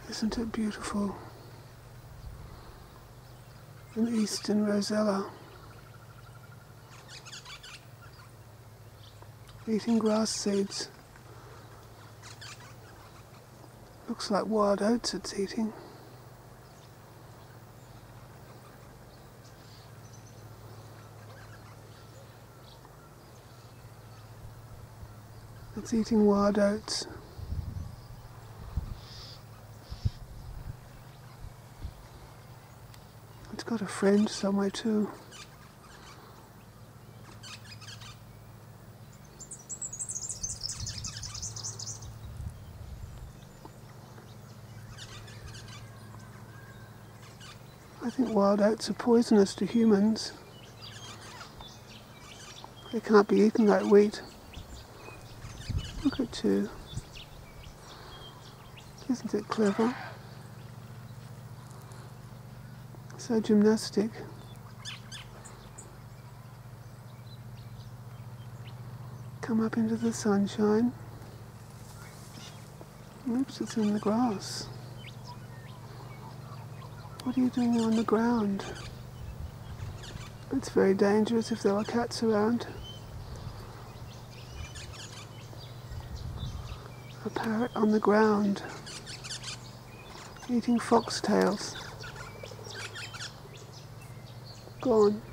Isn't it beautiful? An Eastern Rosella. Eating grass seeds. Looks like wild oats it's eating. It's eating wild oats. It's got a friend somewhere too. I think wild oats are poisonous to humans. They can't be eaten like wheat. Look at you. Isn't it clever? So gymnastic. Come up into the sunshine. Oops, it's in the grass. What are you doing on the ground? It's very dangerous if there were cats around. A parrot on the ground, eating foxtails. Go on.